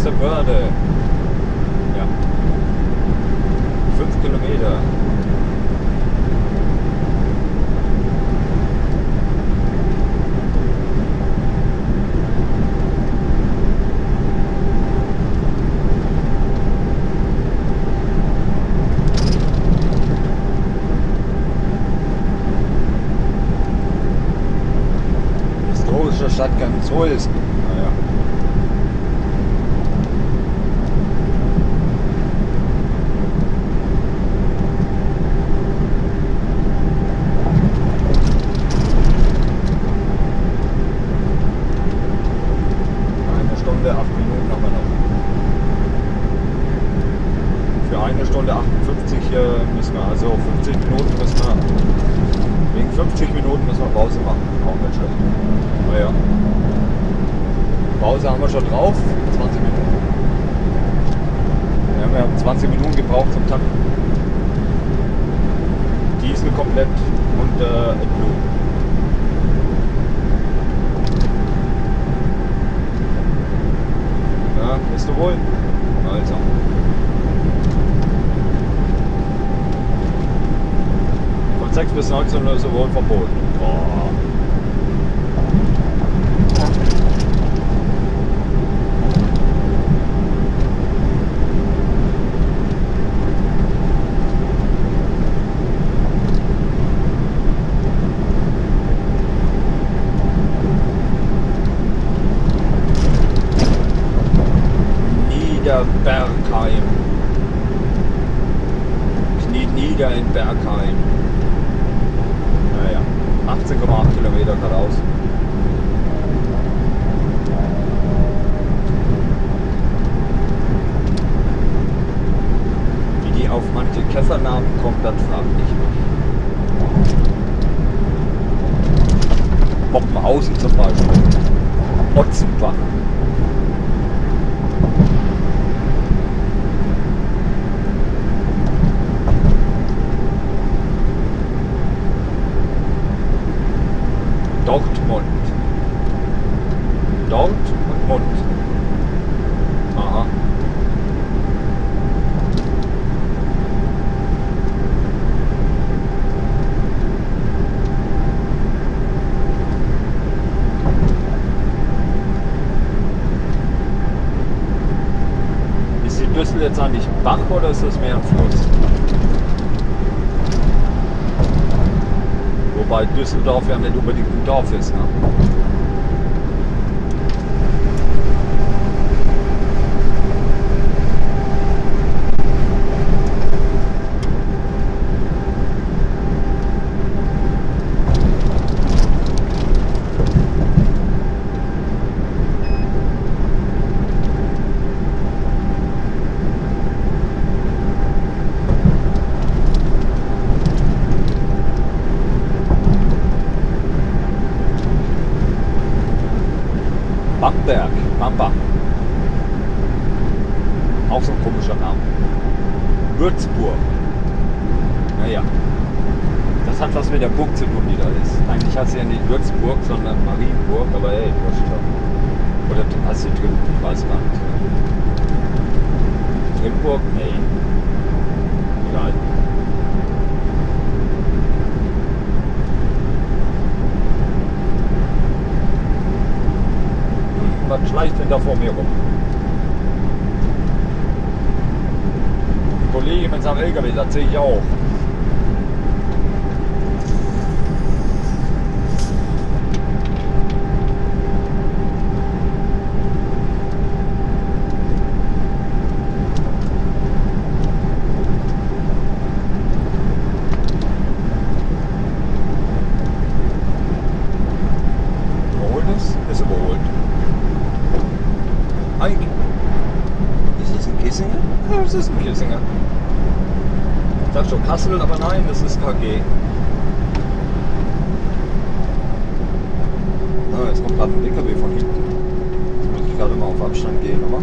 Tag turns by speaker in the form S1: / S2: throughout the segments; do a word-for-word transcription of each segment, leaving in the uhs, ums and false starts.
S1: Börde. Ja. Fünf Kilometer. Historische Stadt ganz so ist. Naja. Eine Stunde, acht Minuten haben wir noch. Für eine Stunde achtundfünfzig müssen wir, also fünfzig Minuten müssen wir, wegen fünfzig Minuten müssen wir Pause machen. Auch nicht schlecht. Naja. Pause haben wir schon drauf, zwanzig Minuten. Ja, wir haben zwanzig Minuten gebraucht zum Tanken. Diesel komplett und äh, Blut. Ja, bist du wohl? Also. Von sechs bis neunzehn Uhr ist wohl verboten. Boah. Bergheim. Kniet nieder in Bergheim. Naja, achtzehn Komma acht Kilometer geradeaus. Wie die auf manche Käfernamen kommt, das fragt ich mich. Boppenhausen zum Beispiel. Otzenbach. Dortmund. Dort und Mund. Aha. Ist die Düssel jetzt eigentlich Bach oder ist das mehr ein Fluss? Wobei Düsseldorf ja nicht unbedingt ein Dorf ist, ne? Bamberg, Bamba. Auch so ein komischer Name. Würzburg. Naja. Das hat was mit der Burg zu tun, die da ist. Eigentlich hat sie ja nicht Würzburg, sondern Marienburg, aber hey, was schon. Oder hast du Trim, ich weiß gar nicht. Trimburg? Nee. Egal. Was schleicht denn da vor mir rum? Ein Kollege mit seinem L K W, das sehe ich auch. Überholt ist? Ist überholt. Eik. Ist das ein Kissinger? Ja, das ist ein Kissinger. Ich dachte schon Kassel, aber nein, das ist K G. Ah, jetzt kommt gerade ein L K W von hinten. Jetzt muss ich gerade mal auf Abstand gehen, aber.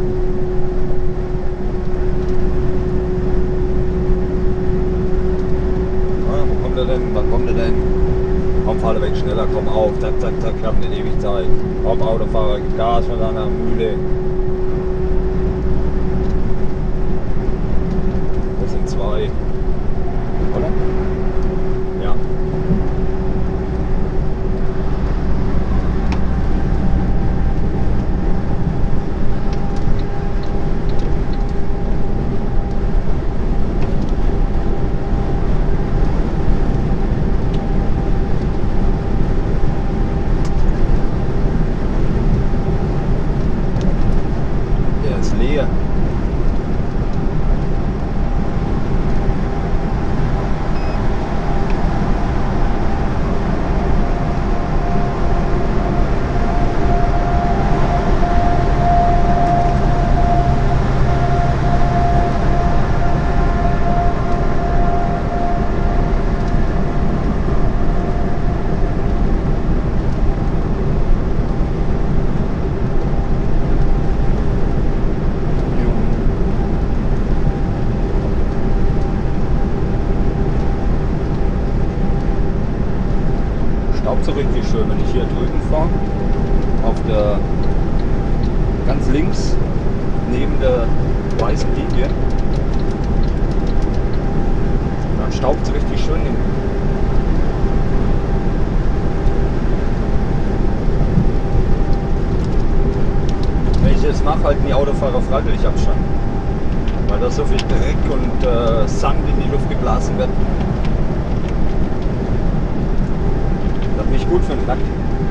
S1: Ah, wo kommt er denn? Wann kommt er denn? Komm, fahr weg, schneller, komm auf, zack, zack, zack, wir haben nicht ewig Zeit. Komm, Autofahrer, gib Gas von deiner Mühle. staubt so richtig schön, wenn ich hier drüben fahre. Auf der ganz links neben der weißen Linie. Dann staubt es richtig schön hin. Wenn ich das mache, halten die Autofahrer freiwillig Abstand. Weil da so viel Dreck und äh, Sand in die Luft geblasen wird. Das ist nicht gut für den Lack.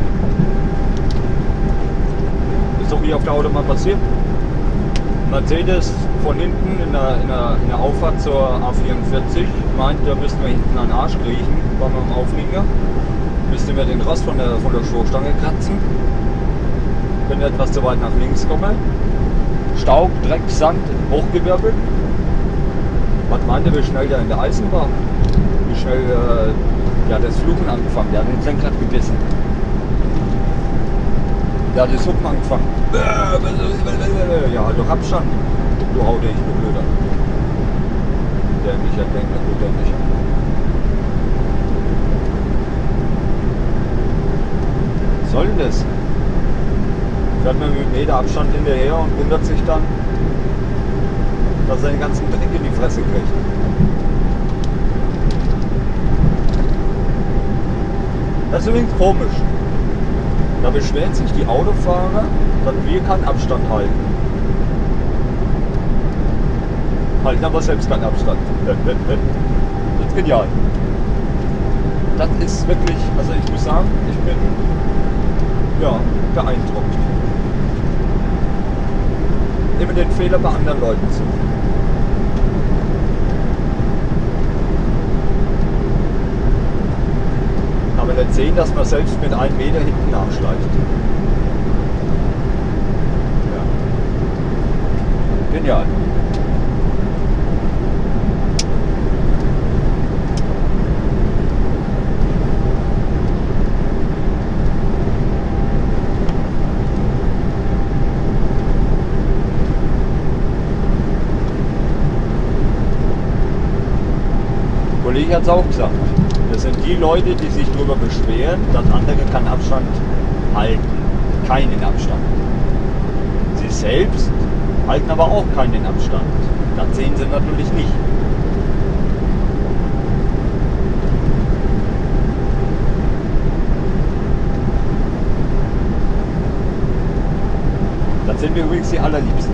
S1: Ist doch wie auf der Autobahn passiert. Mercedes von hinten in der, in der, in der Auffahrt zur A vierundvierzig meint, da müssten wir hinten an den Arsch kriechen, waren wir im Auflieger. Müssten wir den Rost von der, von der Stoßstange kratzen. Wenn wir etwas zu weit nach links kommen. Staub, Dreck, Sand, hochgewirbelt. Was meint ihr, wie schnell der in der Eisen war? Wie schnell äh, der hat das Fluchen angefangen, der hat ins Lenkrad gebissen. Der hat das Hupen angefangen. Ja, halt doch Abstand. Du Haut, ich bin blöder. Dämlicher, dämlicher, gut dämlicher. Was soll denn das? Fährt man mit Meter Abstand hinterher und wundert sich dann, dass er den ganzen Dreck in die Fresse kriegt. Das ist übrigens komisch. Da beschweren sich die Autofahrer, dass wir keinen Abstand halten. Halten aber selbst keinen Abstand. Das ist genial. Das ist wirklich, also ich muss sagen, ich bin ja beeindruckt. Immer den Fehler bei anderen Leuten suchen. Aber nicht sehen, dass man selbst mit einem Meter hinten nachschleicht. Ja. Genial. Der Kollege hat es auch gesagt. Das sind die Leute, die sich darüber beschweren, dass andere keinen Abstand halten. Keinen Abstand. Sie selbst halten aber auch keinen Abstand. Das sehen sie natürlich nicht. Das sind wir übrigens die allerliebsten.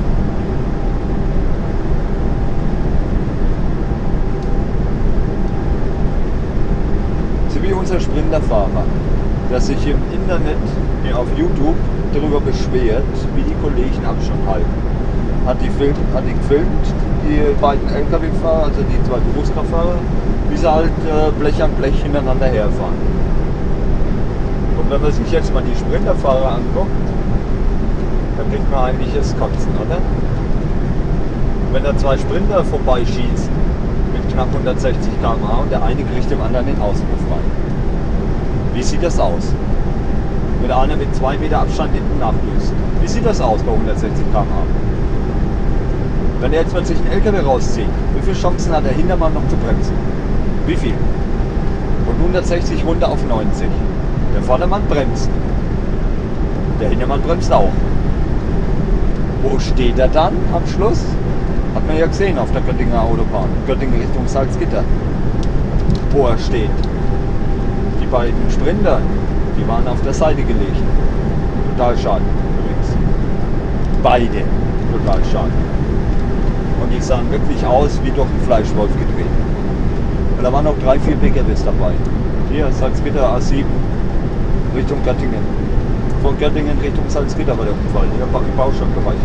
S1: Wie unser Sprinterfahrer, der sich im Internet, ja, auf YouTube darüber beschwert, wie die Kollegen Abstand halten. Hat die, Film, hat die gefilmt, die beiden L K W-Fahrer, also die zwei Berufskraftfahrer, wie sie halt äh, Blech an Blech hintereinander herfahren. Und wenn man sich jetzt mal die Sprinterfahrer anguckt, dann kriegt man eigentlich das Kotzen, oder? Wenn da zwei Sprinter vorbeischießen, knapp hundertsechzig Kilometer pro Stunde und der eine kriegt dem anderen den Auspuff rein. Wie sieht das aus? Wenn der eine mit zwei Meter Abstand hinten nachdüst. Wie sieht das aus bei hundertsechzig Kilometer pro Stunde? Wenn er jetzt plötzlich einen L K W rauszieht, wie viele Chancen hat der Hintermann noch zu bremsen? Wie viel? Von hundertsechzig runter auf neunzig. Der Vordermann bremst. Der Hintermann bremst auch. Wo steht er dann am Schluss? Hat man ja gesehen auf der Göttinger Autobahn, Göttingen Richtung Salzgitter, wo er steht. Die beiden Sprinter, die waren auf der Seite gelegt. Total schade übrigens. Beide total schade. Und die sahen wirklich aus wie durch einen Fleischwolf gedreht. Und da waren noch drei, vier P K Ws dabei. Hier Salzgitter A sieben Richtung Göttingen. Von Göttingen Richtung Salzgitter war der Unfall, hier im Baustoffbereich.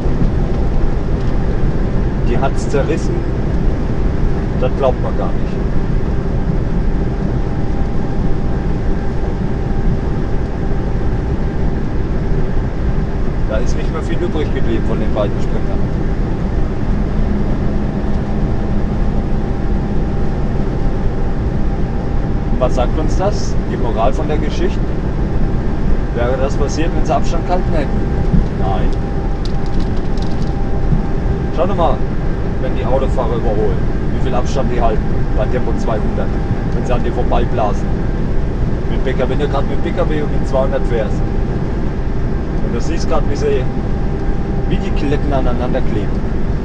S1: Die hat es zerrissen, das glaubt man gar nicht. Da ist nicht mehr viel übrig geblieben von den beiden Sprintern. Und was sagt uns das? Die Moral von der Geschichte? Wäre das passiert, wenn sie Abstand gehalten hätten? Nein. Schau doch mal, wenn die Autofahrer überholen, wie viel Abstand die halten bei Tempo zweihundert, wenn sie an dir vorbeiblasen. Mit P K W, wenn du gerade mit P K W und mit zweihundert fährst. Und du siehst gerade, wie sie, wie die Kletten aneinander kleben.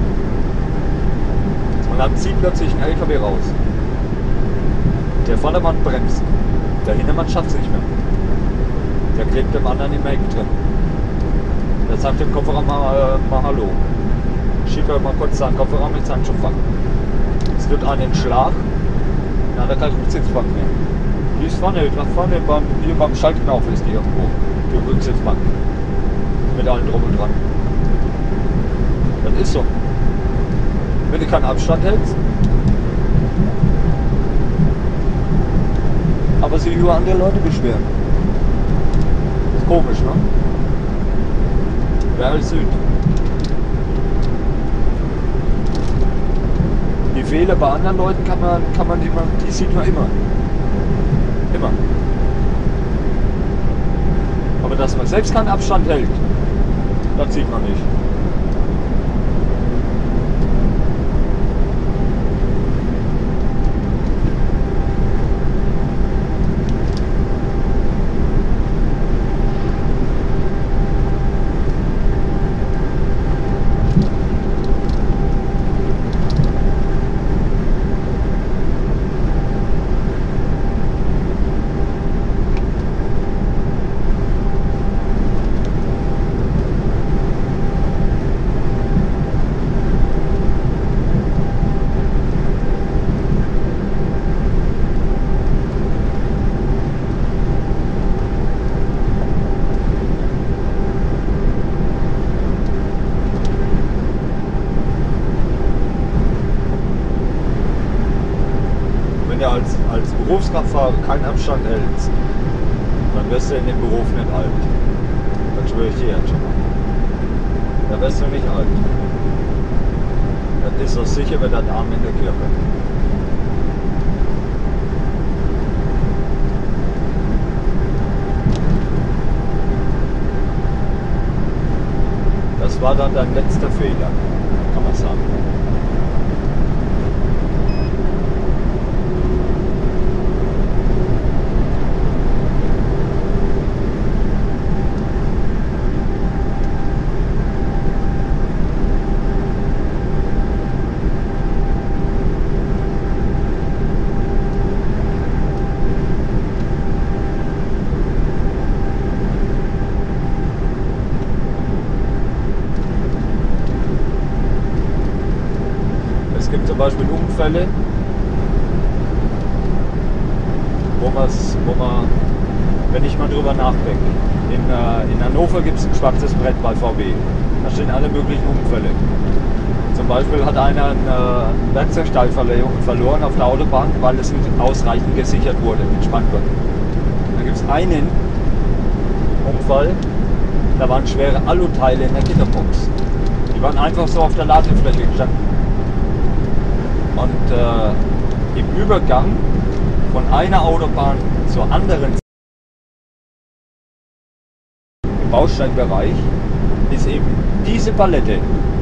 S1: Und dann zieht plötzlich ein L K W raus. Der Vordermann bremst. Der Hintermann schafft es nicht mehr. Der klebt dem anderen im Heck drin. Der sagt dem Kofferraum mal, mal Hallo. Schiebt er mal kurz seinen Kofferraum mit seinem Schubfach. Es tut einen Schlag. Dann hat er keinen Rücksitzbank mehr. Die ist vorne, nach vorne beim, hier beim Schaltknauf ist die irgendwo. Die Rücksitzbank. Mit allen drum und dran. Das ist so. Wenn du keinen Abstand hältst. Aber sich über andere Leute beschweren. Ist komisch, ne? Berl Süd. Die Fehler bei anderen Leuten kann man, kann man, die, die sieht man immer. Immer. Aber dass man selbst keinen Abstand hält, das sieht man nicht. Als, als Berufskraftfahrer keinen Abstand hältst, dann wirst du in dem Beruf nicht alt. Das schwöre ich dir jetzt schon mal. Da wirst du nicht alt. Das ist so sicher wie das Arm in der Kirche. Das war dann dein letzter Fehler, kann man sagen. Es gibt zum Beispiel Unfälle, wo, wo man, wenn ich mal drüber nachdenke, in, äh, in Hannover gibt es ein schwarzes Brett bei V W. Da stehen alle möglichen Unfälle. Zum Beispiel hat einer eine äh, Werkzeugteilverleihung verloren auf der Autobahn, weil es nicht ausreichend gesichert wurde mit Spanngurt. Da gibt es einen Unfall, da waren schwere Aluteile in der Gitterbox. Die waren einfach so auf der Ladefläche gestanden. Und äh, im Übergang von einer Autobahn zur anderen im Bausteinbereich ist eben diese Palette,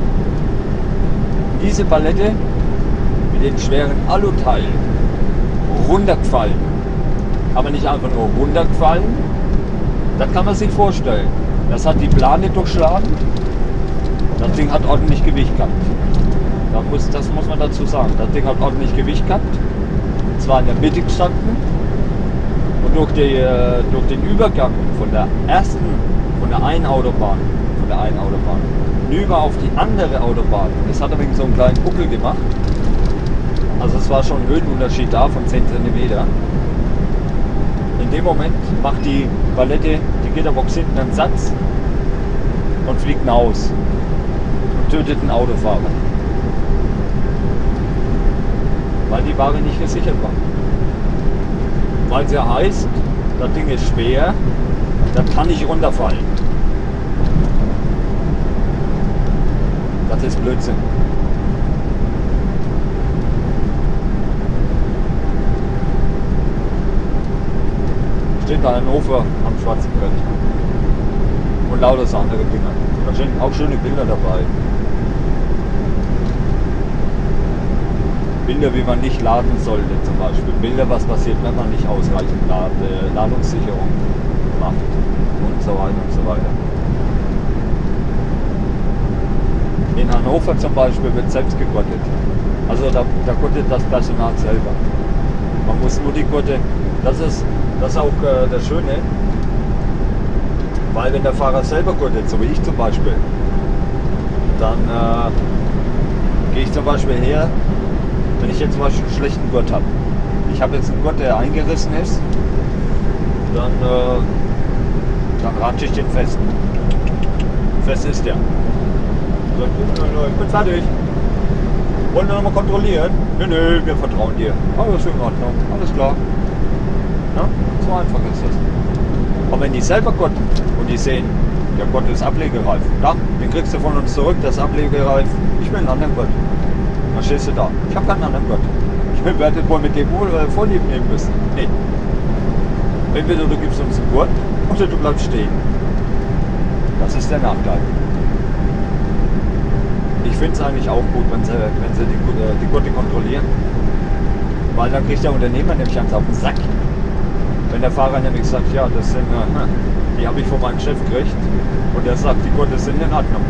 S1: diese Palette mit den schweren Aluteilen runtergefallen. Aber nicht einfach nur runtergefallen, das kann man sich vorstellen. Das hat die Plane durchschlagen, das Ding hat ordentlich Gewicht gehabt. Das muss, das muss man dazu sagen. Das Ding hat ordentlich Gewicht gehabt. Zwar in der Mitte gestanden und durch, die, durch den Übergang von der ersten, von der einen Autobahn, von der einen Autobahn, rüber auf die andere Autobahn. Das hat übrigens so einen kleinen Buckel gemacht. Also es war schon ein Höhenunterschied da von zehn Zentimeter. In dem Moment macht die Palette, die Gitterbox hinten einen Satz und fliegt hinaus und tötet einen Autofahrer. Weil die Ware nicht gesichert war. Weil es ja heißt, das Ding ist schwer, das kann nicht runterfallen. Das ist Blödsinn. Steht da Hannover am schwarzen Brett. Und lauter andere Dinger. Da stehen auch schöne Bilder dabei. Bilder, wie man nicht laden sollte zum Beispiel. Bilder, was passiert, wenn man nicht ausreichend Lad äh, Ladungssicherung macht und so weiter und so weiter. In Hannover zum Beispiel wird selbst gegurtet. Also da, da gurtet das Personal selber. Man muss nur die Gurte, das ist, das ist auch äh, das Schöne, weil wenn der Fahrer selber gurtet, so wie ich zum Beispiel, dann äh, gehe ich zum Beispiel her, wenn ich jetzt zum Beispiel einen schlechten Gurt habe. Ich habe jetzt einen Gurt, der eingerissen ist, dann, äh, dann ratsche ich den fest. Fest ist der. Ich bin fertig. Wollen wir nochmal kontrollieren? Nö, nö, wir vertrauen dir. Alles in Ordnung, alles klar. Ja? So einfach ist das. Und wenn die selber gurten und die sehen, der Gurt ist ablegereif, da, den kriegst du von uns zurück, das ist ablegereif, ich will einen anderen Gurt. Dann stehst du da. Ich habe keinen anderen Gurt. Ich werde wohl mit dem wohl äh, Vorlieb nehmen müssen. Nee. Entweder du gibst uns einen Gurt oder du bleibst stehen. Das ist der Nachteil. Ich finde es eigentlich auch gut, wenn sie, wenn sie die, die Gurte kontrollieren. Weil dann kriegt der Unternehmer nämlich ganz auf den Sack. Wenn der Fahrer nämlich sagt, ja, das sind, äh, die habe ich von meinem Chef gekriegt. Und der sagt, die Gurte sind in Ordnung.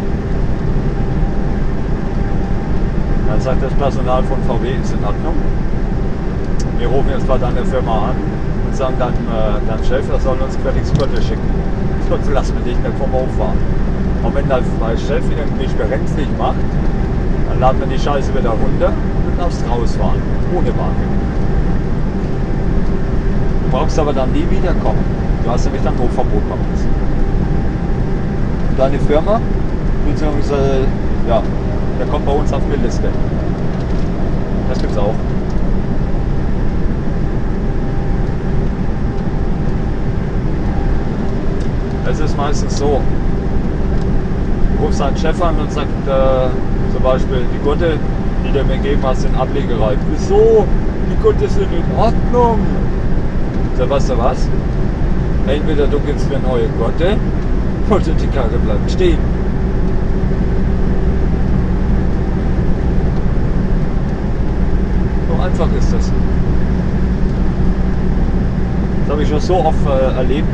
S1: Dann sagt das Personal von V W, ist in Ordnung. Wir rufen jetzt bei deiner Firma an und sagen dann, äh, dein Chef, er soll uns fertig Gurte schicken. Sonst lassen wir dich nicht vom Hof fahren. Und wenn dein Chef irgendwie bremslich macht, dann laden wir die Scheiße wieder runter und darfst rausfahren. Ohne Wagen. Du brauchst aber dann nie wiederkommen. Du hast nämlich dann Hochverbot bei uns. Und deine Firma, beziehungsweise, ja, der kommt bei uns auf die Liste. Das gibt's auch. Es ist meistens so, du rufst deinen Chef an und sagt äh, zum Beispiel, die Gurte, die du mir gegeben hast, sind ablegereif. Wieso? Die Gurte sind in Ordnung. So, weißt du was? Entweder du gibst mir neue Gurte oder die Karre bleibt stehen. So einfach ist das. Das habe ich schon so oft äh, erlebt.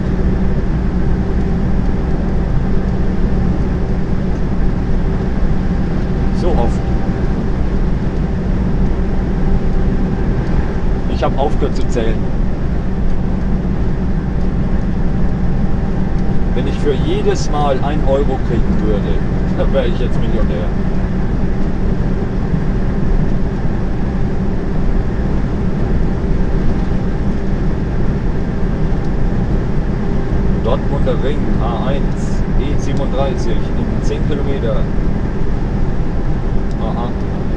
S1: So oft. Ich habe aufgehört zu zählen. Wenn ich für jedes Mal ein Euro kriegen würde, dann wäre ich jetzt Millionär. Dortmunder Ring, A eins, E siebenunddreißig, in zehn Kilometer. Aha.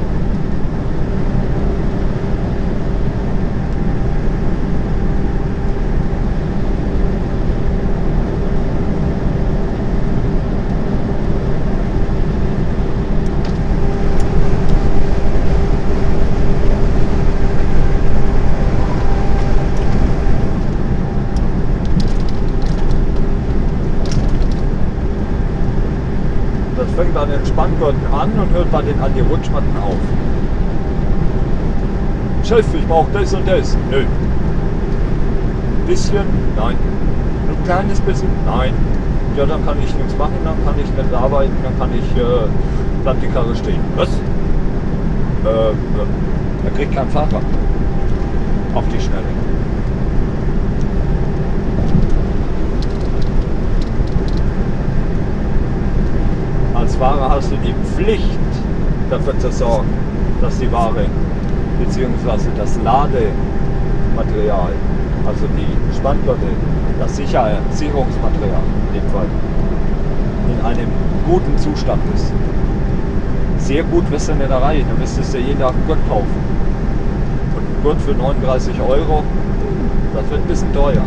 S1: Fängt an den Spanngurten an und hört bei den Anti-Rutschmatten auf. Chef, ich brauche das und das. Nö. Bisschen? Nein. Ein kleines bisschen? Nein. Ja, dann kann ich nichts machen, dann kann ich nicht arbeiten, dann kann ich, äh, bleibt die Karre stehen. Was? Äh, äh, er kriegt keinen Fahrer. Auf die Schnelle. Als Fahrer hast du die Pflicht, dafür zu sorgen, dass die Ware bzw. das Ladematerial, also die Spanngurte, das Sicher Sicherungsmaterial in dem Fall, in einem guten Zustand ist. Sehr gut wirst du nicht erreichen, dann müsstest du jeden Tag einen Gurt kaufen. Und ein Gurt für neununddreißig Euro, das wird ein bisschen teuer.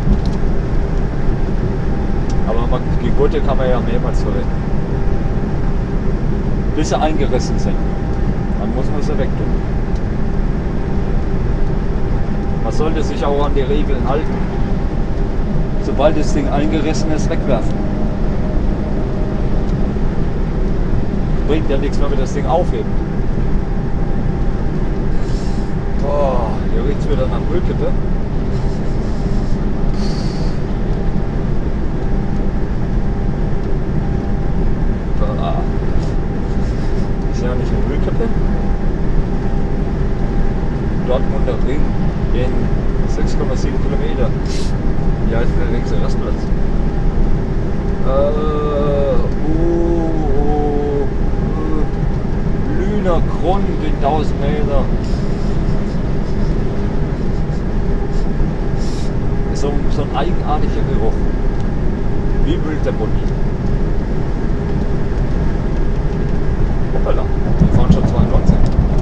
S1: Aber man, die Gurte kann man ja mehrmals verwenden. Bis sie eingerissen sind. Dann muss man sie wegtun. Man sollte sich auch an die Regeln halten. Sobald das Ding eingerissen ist, wegwerfen. Bringt ja nichts mehr, wenn das Ding aufhebt. riecht es wieder nach Müllkippe. Ah. Ist ja nicht eine Müllkippe. Dortmunder Ring in sechs Komma sieben Kilometer. Wie heißt der nächste Rastplatz? Äh, uh, uh, Lüner Grund in tausend Meter. So, so ein eigenartiger Geruch. Wie wild der Bund. Hoppala, wir fahren schon zweiundneunzig.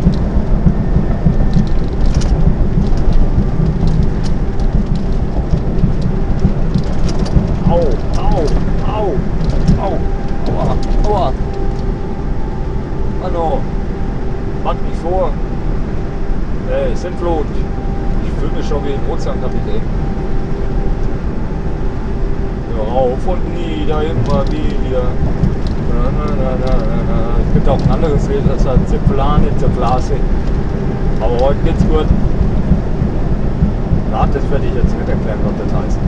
S1: Au, au, au, au, aua, aua. Hallo, mach mich vor. Hey, Sintflut. Ich fühle mich schon wie ein Ozeankapitän. Rauf und nieder, immer wieder. Na, na, na, na, na. Es gibt auch ein anderes Lied, das heißt Ziplane, Ziplase. Aber heute geht's gut. Ja, das werde ich jetzt nicht erklären, was das heißt.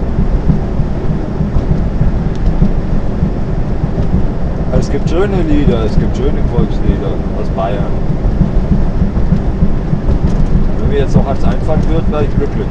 S1: Es gibt schöne Lieder, es gibt schöne Volkslieder aus Bayern. Wenn mir jetzt noch eins einfallen wird, wäre ich glücklich.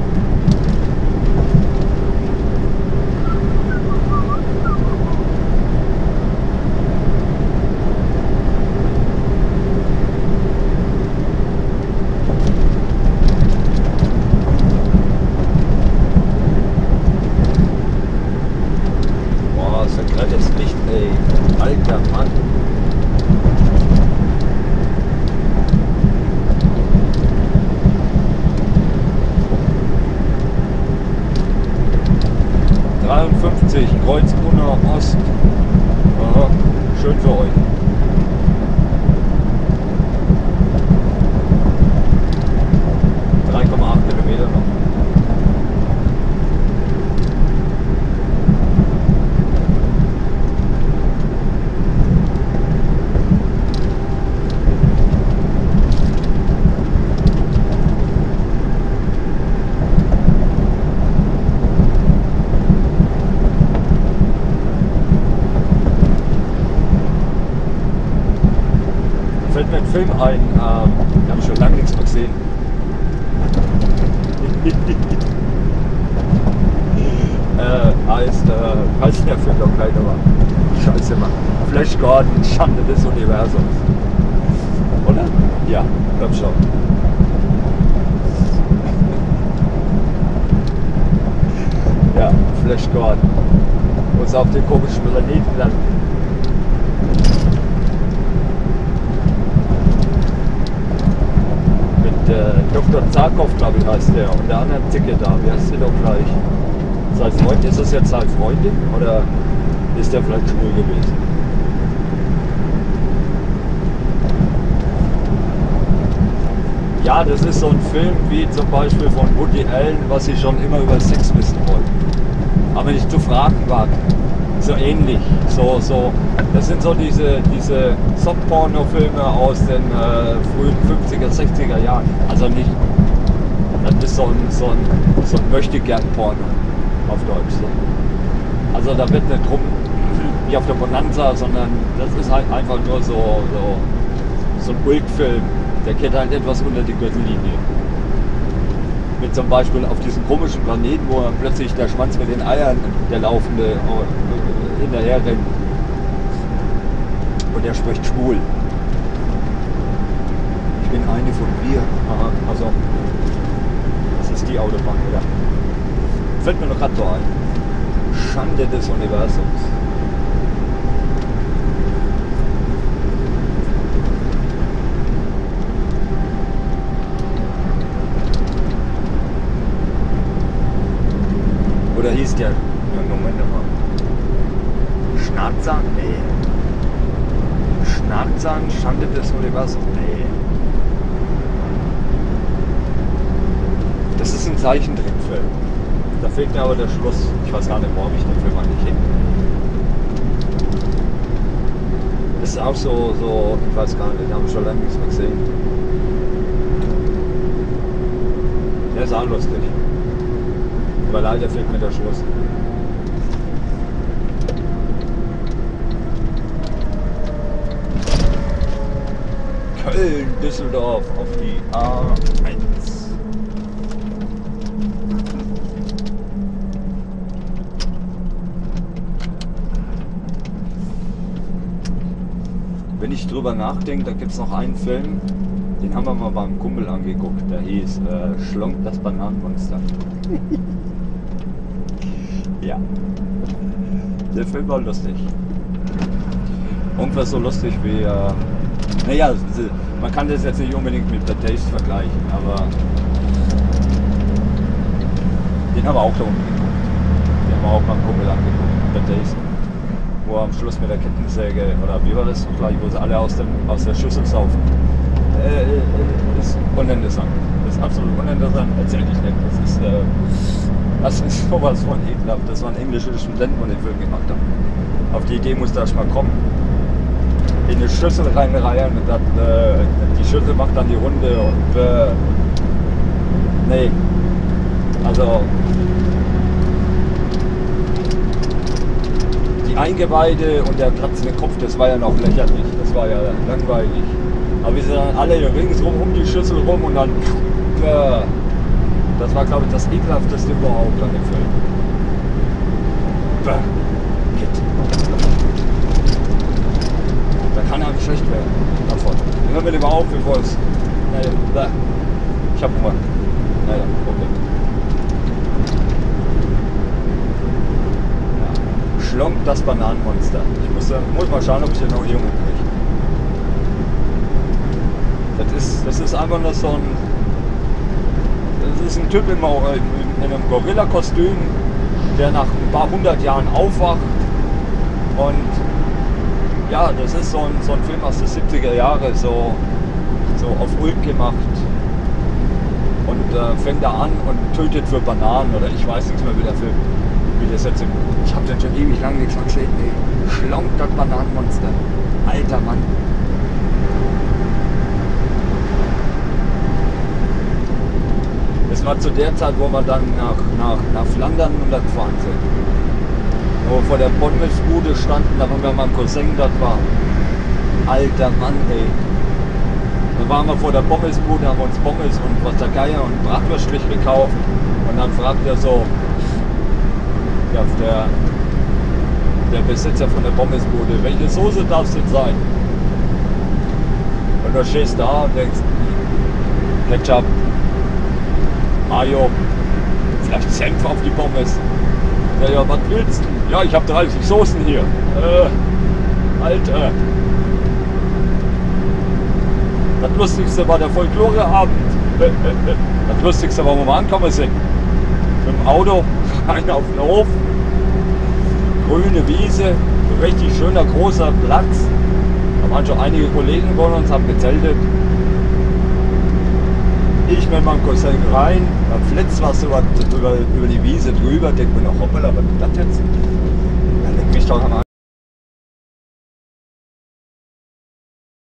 S1: dreiundfünfzig, Kreuzbrunner Ost. Aha, schön für euch. drei Komma acht Kilometer noch. Fällt mir ein Film ein, ähm, den habe ich schon lange nichts mehr gesehen. äh, heißt, äh, heißt der Film doch keiner war. Scheiße, Mann. Flash Gordon, Schande des Universums. Oder? Ja, glaub schon. Ja, Flash Gordon. Muss auf den komischen Planeten landen. Der Doktor Zarkov, glaube ich, heißt der. Und der andere Zicke da, wie heißt der doch gleich? Sein Freund, ist das jetzt seine Freundin oder ist der vielleicht schwul gewesen? Ja, das ist so ein Film wie zum Beispiel von Woody Allen, was sie schon immer über Sex wissen wollten. Aber nicht zu fragen wagt. So ähnlich. So, so. Das sind so diese, diese Softporno-Filme aus den äh, frühen fünfziger, sechziger Jahren. Also nicht. Das ist so ein, so ein, so ein Möchtegern-Porno auf Deutsch. So. Also da wird nicht drum wie auf der Bonanza, sondern das ist halt einfach nur so, so, so ein Ulk-Film. Der geht halt etwas unter die Gürtellinie. Mit zum Beispiel auf diesem komischen Planeten, wo dann plötzlich der Schwanz mit den Eiern, der laufende, hinterher rennt. Und der spricht schwul. Ich bin eine von wir. Aha, also. Das ist die Autobahn, oder? Fällt mir noch gerade so ein. Schande des Universums. Oder hieß der? Moment mal. Schnarzan? Nee. Schnarzan, Schande des Universums? Nee. Das ist ein Zeichentrickfilm. Da fehlt mir aber der Schluss. Ich weiß gar nicht, warum ich den Film eigentlich hin. Das ist auch so, so, ich weiß gar nicht, den haben wir schon lange nichts mehr gesehen. Der ist auch lustig. Aber leider fehlt mir der Schluss. Köln, Düsseldorf auf die A eins. Wenn ich drüber nachdenke, da gibt es noch einen Film, den haben wir mal beim Kumpel angeguckt, der hieß äh, Schlonk das Bananenmonster. Ja, der Film war lustig. Irgendwas so lustig wie, äh, naja, man kann das jetzt nicht unbedingt mit The Taste vergleichen, aber den haben wir auch da oben geguckt. Den haben wir auch beim Kumpel angeguckt, The Taste. Wo am Schluss mit der Kettensäge, oder wie war das gleich, wo sie alle aus, dem, aus der Schüssel saufen. Äh, ist uninteressant. Das ist absolut uninteressant, erzähl ich nicht. Das ist, äh, das ist sowas von ekelhaft. Das waren englische Studenten, die den Film gemacht haben. Auf die Idee muss da erst mal kommen. In eine Schüssel reinreihen und dann, äh, die Schüssel macht dann die Runde und äh, nee. Also die Eingeweide und der kratzende Kopf, das war ja noch lächerlich, das war ja langweilig. Aber wir sind dann alle ringsrum um die Schüssel rum und dann äh, das war, glaube ich, das ekelhafteste überhaupt an dem Film. Bäh. Da kann er nicht schlecht werden davon. Hören wir lieber auf, bevor es. Naja, ich hab Hunger. Naja, okay. Ja. Schlonk das Bananenmonster. Ich muss, muss mal schauen, ob ich den noch irgendwo kriege. Das ist, das ist einfach nur so ein. Das ist ein Typ in, in einem Gorilla-Kostüm, der nach ein paar hundert Jahren aufwacht und ja, das ist so ein, so ein Film aus den siebziger Jahren, so, so auf Ulk gemacht. Und äh, fängt da an und tötet für Bananen oder ich weiß nichts mehr, wie der Film, wie das jetzt. Ich habe den schon ewig lang nichts mehr gesehen. Ey. Schlonk das Bananenmonster. Alter Mann. Das war zu der Zeit, wo wir dann nach, nach, nach Flandern und dann gefahren sind. Wo wir vor der Pommesbude standen, da waren wir mit meinem Cousin dort war. Alter Mann, ey. Da waren wir vor der Pommesbude, haben uns Pommes und was der Geier und Bratwürstlich gekauft. Und dann fragt er so, ja, der, der Besitzer von der Pommesbude, welche Soße darf es denn sein? Und du stehst da und denkst, Ketchup, Mayo, vielleicht Senf auf die Pommes. Ja, ja, was willst du? Ja, ich habe dreißig Soßen hier. Äh, Alter. Das Lustigste war der Folkloreabend. Äh, äh, äh. Das Lustigste war, wo wir angekommen sind. Mit dem Auto rein auf den Hof. Grüne Wiese, richtig schöner großer Platz. Da waren schon einige Kollegen von uns, haben gezeltet. Ich mit meinem Cousin rein, da flitzt was über, über, über die Wiese drüber, denkt mir noch, hoppala, was ist das jetzt? Dann leck mich doch am Arsch.